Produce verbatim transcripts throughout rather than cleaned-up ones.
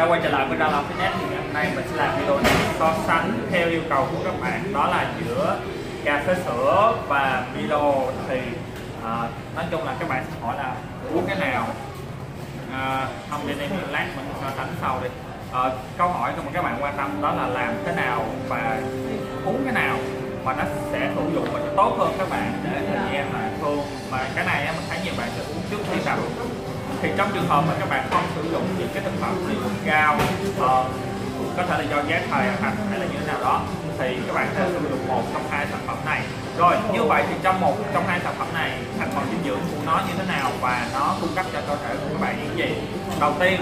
quay trở lại với Đào Long Fitness. Thì ngày hôm nay mình sẽ làm video này so sánh theo yêu cầu của các bạn, đó là giữa cà phê sữa và Milo. Thì à, nói chung là các bạn sẽ hỏi là uống cái nào, à, không để đây lát mình so sánh sau đi. À, câu hỏi mà các bạn quan tâm đó là làm thế nào và uống cái nào mà nó sẽ hữu dụng và tốt hơn các bạn để thời gian mà thường mà cái này mình thấy nhiều bạn sẽ uống trước khi tập. Thì trong trường hợp mà các bạn không sử dụng những cái thực phẩm利nhuận cao, uh, có thể là do giá thời hành hay là như thế nào đó, thì các bạn sẽ sử dụng một trong hai sản phẩm này. Rồi như vậy thì trong một trong hai sản phẩm này, thành phần dinh dưỡng của nó như thế nào và nó cung cấp cho cơ thể của các bạn những gì? Đầu tiên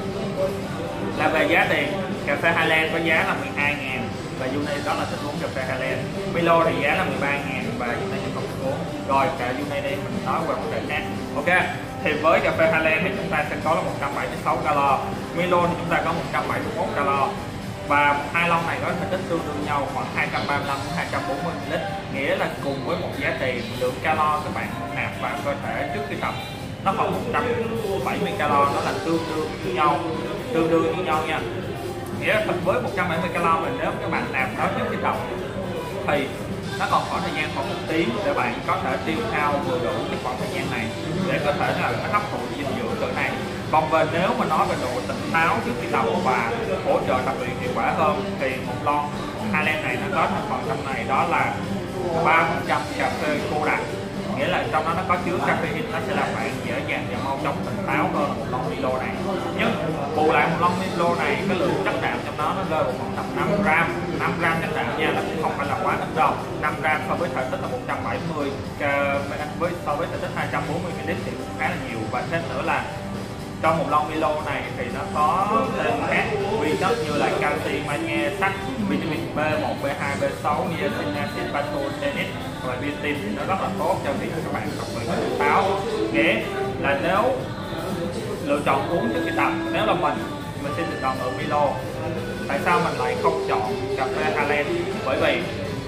là về giá tiền. Cà phê Highland có giá là mười hai ngàn và Uni đó là thích uống cà phê Highland. Milo thì giá là mười ba ngàn và Uni không thích uống. Rồi cả Uni đây mình nói qua vấn đề khác. Ok, thì với cà phê Highland thì chúng ta sẽ có là một trăm bảy mươi sáu calo, Milo thì chúng ta có một trăm bảy mươi mốt calo, và hai lon này có thể tích tương đương nhau khoảng hai trăm ba mươi lăm đến hai trăm bốn mươi mi li lít, nghĩa là cùng với một giá tiền, lượng calo các bạn nạp vào cơ thể trước khi tập nó khoảng một trăm bảy mươi calo, nó là tương đương như nhau, tương đương như nhau nha. Nghĩa là với một trăm bảy mươi calo mà nếu các bạn nạp nó trước khi tập thì nó còn khoảng thời gian khoảng một tiếng để bạn có thể tiêu hao vừa đủ cái khoảng thời gian này để có thể là nó hấp thụ dinh dưỡng cỡ này. Còn về nếu mà nói về độ tỉnh táo trước khi tập và hỗ trợ tập luyện hiệu quả hơn thì một lon Highland này nó có thành phần trong này đó là ba phần trăm cà phê cô đặc, nghĩa là trong đó nó có chứa caffeine, nó sẽ làm bạn dễ dàng và mau chóng tỉnh táo hơn một lon Milo này. Nhưng bù lại một lon Milo này cái lượng chất đạm trong đó nó rơi vào khoảng tầm năm gram, năm gram chất đạm nha, nó cũng không phải là quá ít đâu. năm gram so với thể tích là một trăm bảy mươi, với so với thể tích hai trăm bốn mươi mi li lít thì cũng khá là nhiều. Và thêm nữa là trong một lon Milo này thì nó có thêm các vi chất như là canxi, magie, sắt, vitamin B một, B hai, B sáu, niacin, pantothenate và biotin, thì nó rất là tốt cho việc các bạn tập luyện tỉnh táo. Nghĩa là nếu lựa chọn uống trước khi tập, nếu là mình mình sẽ lựa chọn ở Milo. Tại sao mình lại không chọn cà phê Highland? Bởi vì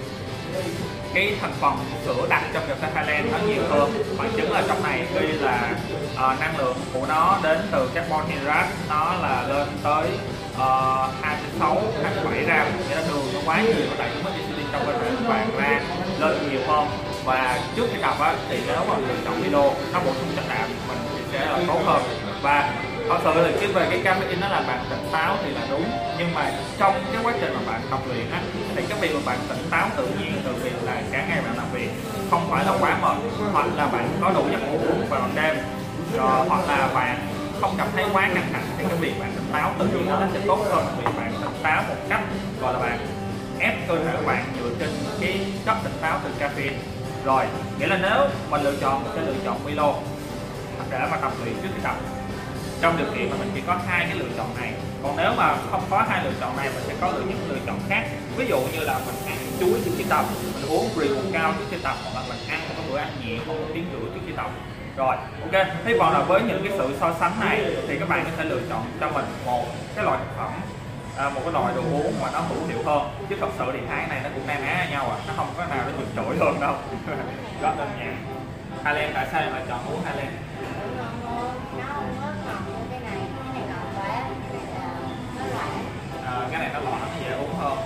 cái thành phần sữa đặc trong cà phê Highland nó nhiều hơn. Bằng chứng là trong này ghi là uh, năng lượng của nó đến từ carbon hydrate nó là lên tới uh, hai mươi sáu, hai mươi bảy gram, nghĩa là đường nó quá nhiều, nó đẩy mức insulin trong cơ thể của bạn ra lên nhiều hơn. Và trước khi tập á, thì nếu mà lựa chọn Milo nó bổ sung chất đạm mình sẽ là tốt hơn. Và thật sự là cái về cái caffeine nó làm bạn tỉnh táo thì là đúng, nhưng mà trong cái quá trình mà bạn tập luyện á, thì cái việc mà bạn tỉnh táo tự nhiên từ việc là cả ngày bạn làm việc không phải là quá mệt, hoặc là bạn có đủ giấc ngủ vào ban đêm, rồi hoặc là bạn không cảm thấy quá căng thẳng, thì cái việc bạn tỉnh táo tự nhiên nó sẽ tốt hơn vì bạn tỉnh táo một cách gọi là bạn ép cơ thể của bạn dựa trên cái chất tỉnh táo từ caffeine. Rồi nghĩa là nếu mình lựa chọn, mình sẽ lựa chọn Milo để mà tập luyện trước khi tập, trong điều kiện mà mình chỉ có hai cái lựa chọn này. Còn nếu mà không có hai lựa chọn này, mình sẽ có những lựa chọn khác. Ví dụ như là mình ăn chuối trước khi tập, mình uống rượu cao trước khi tập, hoặc là mình ăn một bữa ăn nhẹ không một tiếng rưỡi trước khi tập. Rồi ok, hy vọng là với những cái sự so sánh này thì các bạn có thể lựa chọn cho mình một cái loại thực phẩm, à, một cái loại đồ uống mà nó hữu hiệu hơn. Chứ thật sự thì hai cái này nó cũng na ná nhau à, nó không có nào nó vượt trội hơn đâu. Rất đơn giản. Highland, tại sao em lại chọn uống Highland? À, cái này nó ngọt, nó dễ uống hơn.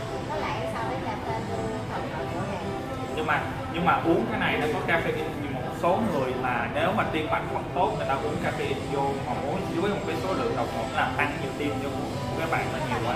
Nhưng mà nhưng mà uống cái này nó có caffeine, như một số người mà nếu mà tim mạch không tốt, người ta uống caffeine vô mà uống dưới một cái số lượng độc ngột làm tăng nhịp tim cho các bạn nó nhiều quá.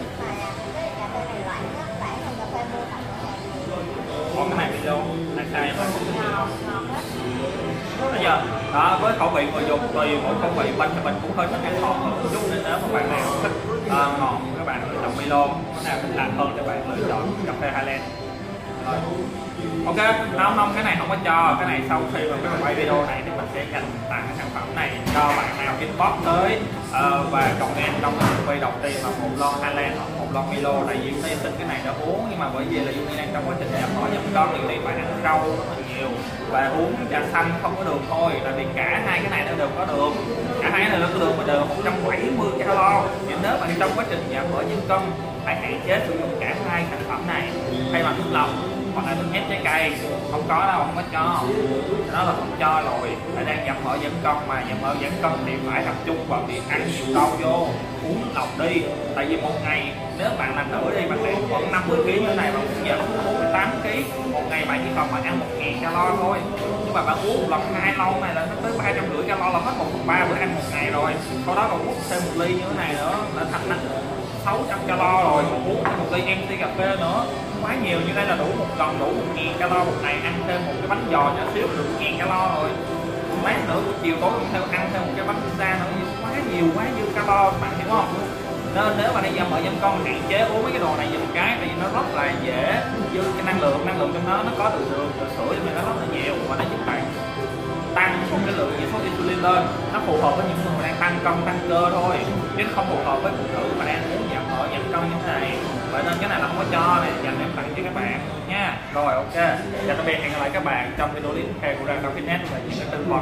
Còn cái này video tại sao em lại không thích được? Bây giờ đó, với khẩu vị người dùng tùy mỗi khẩu vị, mình thì mình cũng hơi thích ăn ngọt hơn một chút, nên nếu mà bạn nào thích uh, ngọt các bạn lựa chọn Milo, cái nào thích lạ hơn thì bạn lựa chọn cà phê Highland. Rồi ok, không không cái này không có cho, cái này sau khi mà các bạn quay video này thì mình sẽ dành tặng cái sản phẩm này cho bạn nào inbox tới uh, và comment trong video đầu tiên là một lon Highland hoặc một lon Milo. Tại vì Uni xin cái này đã uống, nhưng mà bởi vì là Uni đang trong quá trình nhập hỏi dòng con thì Uni phải ăn rau rất là nhiều và uống trà xanh không có đường thôi. Tại vì cả hai cái này nó đều có đường, cả hai cái này nó có đường mà đều một trăm bảy mươi calo. Nên nếu bạn trong quá trình giảm mỡ giảm cân hãy hạn chế sử dụng cả hai sản phẩm này thay bằng nước lọc. hoặc là nước ép trái cây. Không có đâu, không có cho, nó là không cho rồi. Phải đang giảm mỡ giảm cân mà giảm mỡ giảm cân thì phải tập trung vào việc ăn nhiều rau vô, uống nước lọc đi. Tại vì một ngày nếu bạn làm thử đi, bạn để khoảng năm mươi ki lô gam như thế này bạn cũng giảm bốn mươi tám ki lô gam, một ngày bạn chỉ còn mà ăn một nghìn calo thôi. Nhưng mà bạn uống một lần hai lon này là nó tới ba trăm rưỡi calo, là hết một phần ba bữa ăn một ngày rồi. Sau đó còn uống thêm một ly như thế này nữa là thành nó sáu trăm calo rồi, còn uống thêm một ly em xê cà phê nữa quá nhiều. Như đây là đủ một lần đủ một nghìn calo một ngày, ăn thêm một cái bánh giò nhỏ xíu được một nghìn calo rồi. Lát nữa chiều tối thêm ăn thêm một cái bánh pizza nữa, quá nhiều quá nhiều calo, bạn hiểu không? Nên nếu mà đi giảm mỡ giảm cân hạn chế uống mấy cái đồ này dùm cái, tại vì nó rất là dễ dư cái năng lượng, năng lượng trong nó nó có từ đường từ sữa, nhưng mà nó rất là nhiều và nó giúp bạn tăng một cái lượng chỉ số insulin lên. Nó phù hợp với những người đang tăng cân tăng cơ thôi, chứ không phù hợp với phụ nữ mà đang muốn giảm mỡ giảm cân như thế này. Vậy nên cái này là không có cho này, dành em tặng cho các bạn nha. Rồi ok, chào tạm biệt, hẹn gặp lại các bạn trong video tiếp theo của Random Fitness về những cái tư vấn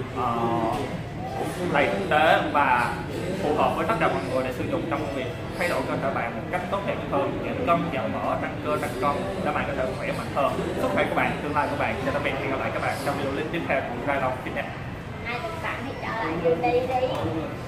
uh, đầy thực tế và phù hợp với tất cả mọi người để sử dụng trong việc thay đổi cơ thể bạn một cách tốt đẹp hơn, giảm cân giảm mỡ tăng cơ tăng cân để bạn có thể khỏe mạnh hơn, sức khỏe của bạn, tương lai của bạn. Chào tạm biệt, hẹn gặp lại các bạn trong video tiếp theo của Random Fitness. Ai được tặng thì trở lại video đi đi.